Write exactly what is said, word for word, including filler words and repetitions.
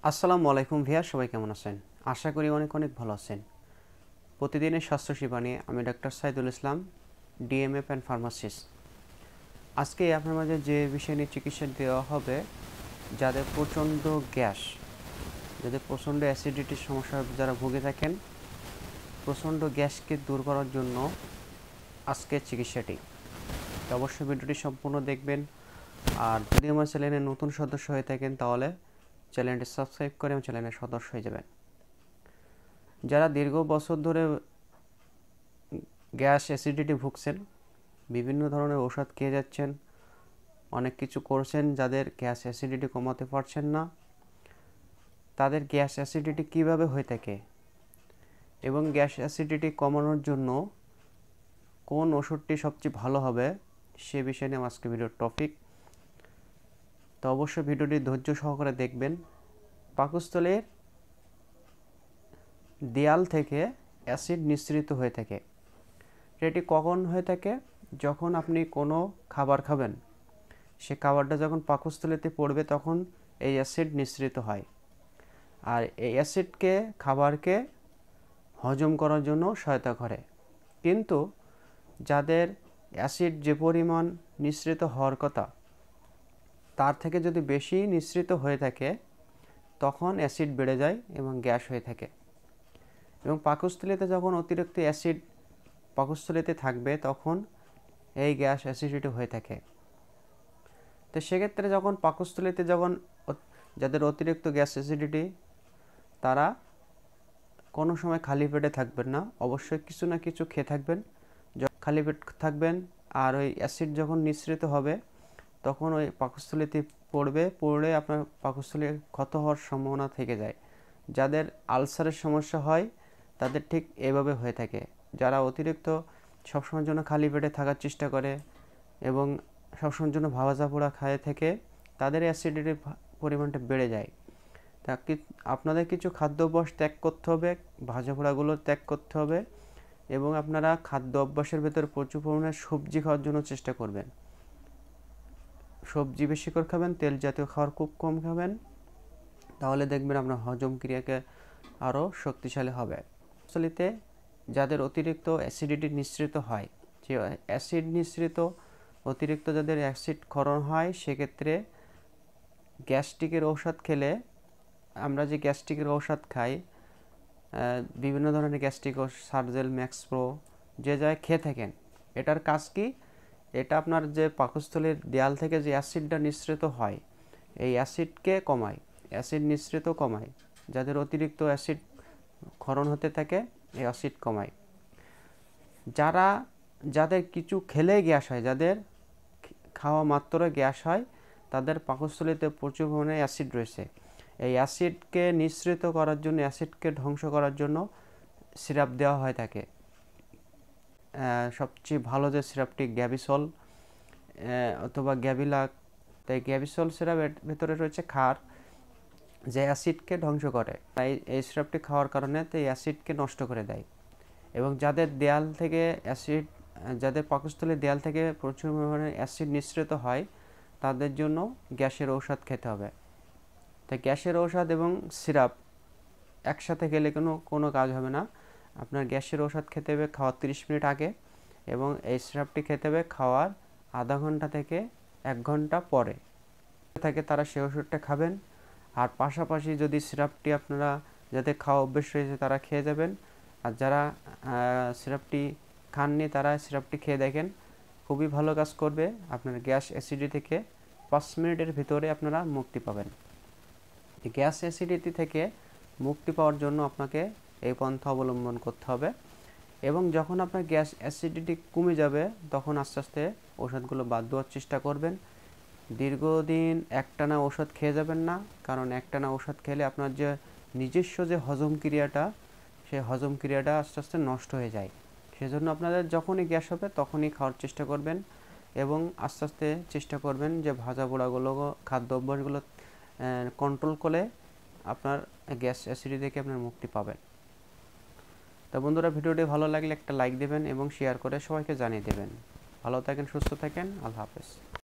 আসসালামু আলাইকুম ভিয়া, সবাই কেমন আছেন? আশা করি অনেক অনেক ভালো আছেন। প্রতিদিনের স্বাস্থ্য সেবা নিয়ে আমি doctor Saidul Islam, DMF and pharmacist. আজকে আপনার মাঝে যে বিষয় নিয়ে চিকিৎসা দেওয়া হবে, যাদের প্রচণ্ড গ্যাস, যাদের প্রচণ্ড অ্যাসিডিটির সমস্যা যারা ভুগে থাকেন, প্রচণ্ড গ্যাসকে দূর করার জন্য আজকের চিকিৎসাটি। তো অবশ্যই ভিডিওটি সম্পূর্ণ দেখবেন। আর যদি আমার চ্যানেলে নতুন সদস্য হয়ে থাকেন তাহলে চ্যানেলটি সাবস্ক্রাইব করে আমার চ্যানেলের সদস্য হয়ে যাবেন। যারা দীর্ঘ বছর ধরে গ্যাস অ্যাসিডিটি ভুগছেন, বিভিন্ন ধরনের ঔষধ খেয়ে যাচ্ছেন, অনেক কিছু করছেন, যাদের গ্যাস অ্যাসিডিটি কমাতে পারছেন না, তাদের গ্যাস অ্যাসিডিটি কিভাবে হয়ে থাকে এবং গ্যাস অ্যাসিডিটি কমানোর জন্য কোন ওষুধটি সবচেয়ে ভালো হবে সে বিষয় নিয়ে আজকে ভিডিওর টপিক। তো অবশ্যই ভিডিওটি ধৈর্য সহকারে দেখবেন। পাকস্থলীর দেয়াল থেকে অ্যাসিড নিঃসৃত হয়ে থাকে। এটি কখন হয়ে থাকে? যখন আপনি কোনো খাবার খাবেন, সে খাবারটা যখন পাকস্থলীতে পড়বে তখন এই অ্যাসিড নিঃসৃত হয়। আর এই অ্যাসিডকে খাবারকে হজম করার জন্য সহায়তা করে। কিন্তু যাদের অ্যাসিড যে পরিমাণ নিঃসৃত হওয়ার কথা তার থেকে যদি বেশি নিঃসৃত হয়ে থাকে তখন অ্যাসিড বেড়ে যায় এবং গ্যাস হয়ে থাকে। এবং পাকস্থলীতে যখন অতিরিক্ত অ্যাসিড পাকস্থলীতে থাকবে তখন এই গ্যাস অ্যাসিডিটি হয়ে থাকে। তো সেক্ষেত্রে যখন পাকস্থলীতে যখন যাদের অতিরিক্ত গ্যাস অ্যাসিডিটি, তারা কোনো সময় খালি পেটে থাকবেন না, অবশ্যই কিছু না কিছু খেয়ে থাকবেন। খালি পেট থাকবেন আর ওই অ্যাসিড যখন নিঃসৃত হবে তখন ওই পাকস্থলীতে পড়বে, পড়লে আপনার পাকস্থলী ক্ষত হওয়ার সম্ভাবনা থেকে যায়। যাদের আলসারের সমস্যা হয় তাদের ঠিক এভাবে হয়ে থাকে। যারা অতিরিক্ত সবসময়ের জন্য খালি পেটে থাকার চেষ্টা করে এবং সবসময়ের জন্য ভাজা পোড়া খায় থেকে তাদের অ্যাসিডিটির পরিমাণটা বেড়ে যায়। তা কি আপনাদের কিছু খাদ্য অভ্যাস ত্যাগ করতে হবে, ভাজা পোড়াগুলো ত্যাগ করতে হবে এবং আপনারা খাদ্য অভ্যাসের ভেতর প্রচুর পরিমাণে সবজি খাওয়ার জন্য চেষ্টা করবেন। সবজি বেশি করে খাবেন, তেল জাতীয় খাবার খুব কম খাবেন, তাহলে দেখবেন আপনার হজম ক্রিয়াকে আরও শক্তিশালী হবে। পাকস্থলীতে যাদের অতিরিক্ত অ্যাসিডিটি নিঃসৃত হয়, যে অ্যাসিড নিঃসৃত অতিরিক্ত যাদের অ্যাসিড ক্ষরণ হয়, সেক্ষেত্রে গ্যাস্ট্রিকের ঔষধ খেলে, আমরা যে গ্যাস্ট্রিকের ঔষধ খাই, বিভিন্ন ধরনের গ্যাস্ট্রিক ঔষধ, সার্জেল, ম্যাক্সপ্রো, যে যায় খেয়ে থাকেন, এটার কাজ কি? এটা আপনার যে পাকস্থলীর দেয়াল থেকে যে অ্যাসিডটা নিঃসৃত হয় এই অ্যাসিডকে কমায়, অ্যাসিড নিঃসৃত কমায়। যাদের অতিরিক্ত অ্যাসিড ক্ষরণ হতে থাকে এই অ্যাসিড কমায়। যারা যাদের কিছু খেলেই গ্যাস হয়, যাদের খাওয়া মাত্র গ্যাস হয়, তাদের পাকস্থলীতে প্রচুর পরিমাণে অ্যাসিড রয়েছে। এই অ্যাসিডকে নিঃসৃত করার জন্য, অ্যাসিডকে ধ্বংস করার জন্য সিরাপ দেওয়া হয় থাকে। সবচেয়ে ভালো যে সিরাপটি গ্যাভিসল অথবা গ্যাভিলাক। তাই গ্যাভিসল সিরাপের ভেতরে রয়েছে ক্ষার, যে অ্যাসিডকে ধ্বংস করে। তাই এই সিরাপটি খাওয়ার কারণে তো এই অ্যাসিডকে নষ্ট করে দেয়। এবং যাদের দেয়াল থেকে অ্যাসিড, যাদের পাকস্থলীর দেয়াল থেকে প্রচুর পরিমাণে অ্যাসিড নিঃসৃত হয় তাদের জন্য গ্যাসের ঔষধ খেতে হবে। তাই গ্যাসের ঔষধ এবং সিরাপ একসাথে খেলে কোনো কোনো কাজ হবে না। আপনার গ্যাসের ঔষধ খেতে হবে খাওয়ার তিরিশ মিনিট আগে এবং এই সিরাপটি খেতে হবে খাওয়ার আধা ঘন্টা থেকে এক ঘন্টা পরে থাকে তারা সেই ওষুধটা খাবেন। আর পাশাপাশি যদি সিরাপটি আপনারা যাদের খাওয়া অভ্যেস রয়েছে তারা খেয়ে যাবেন, আর যারা সিরাপটি খাননি তারা সিরাপটি খেয়ে দেখেন, খুবই ভালো কাজ করবে। আপনার গ্যাস অ্যাসিডিটি থেকে পাঁচ মিনিটের ভিতরে আপনারা মুক্তি পাবেন। গ্যাস অ্যাসিডিটি থেকে মুক্তি পাওয়ার জন্য আপনাকে এই পন্থা অবলম্বন করতে হবে। এবং যখন আপনার গ্যাস অ্যাসিডিটি কমে যাবে তখন আস্তে আস্তে ওষুধগুলো বাদ দেওয়ার চেষ্টা করবেন। দীর্ঘদিন একটানা ওষুধ খেয়ে যাবেন না, কারণ একটানা ওষুধ খেলে আপনার যে নিজস্ব যে হজম ক্রিয়াটা, সেই হজম ক্রিয়াটা আস্তে আস্তে নষ্ট হয়ে যায়। সেজন্য আপনাদের যখনই গ্যাস হবে তখনই খাওয়ার চেষ্টা করবেন এবং আস্তে আস্তে চেষ্টা করবেন যে ভাজা পোড়াগুলো, খাদ্য অভ্যাসগুলো কন্ট্রোল করে আপনার গ্যাস অ্যাসিডিটি থেকে আপনার মুক্তি পাবেন। তো বন্ধুরা, ভিডিওটি ভালো লাগলে একটা লাইক দেবেন এবং শেয়ার করে সবাইকে জানিয়ে দেবেন। ভালো থাকেন, সুস্থ থাকেন, আল্লাহ হাফেজ।